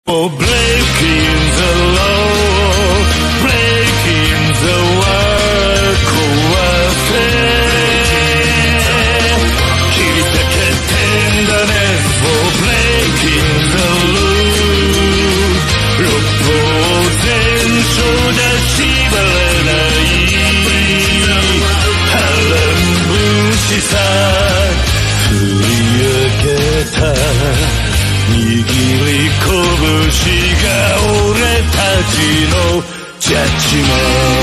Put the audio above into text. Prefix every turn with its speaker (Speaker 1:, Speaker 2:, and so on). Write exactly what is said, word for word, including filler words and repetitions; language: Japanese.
Speaker 1: Oh, breaking the law, breaking the world, 壊せ切り裂けてんだね Oh, breaking the rule 六法全書じゃ縛れない波乱分子さ振り上げた握り拳が俺たちのジャッジメント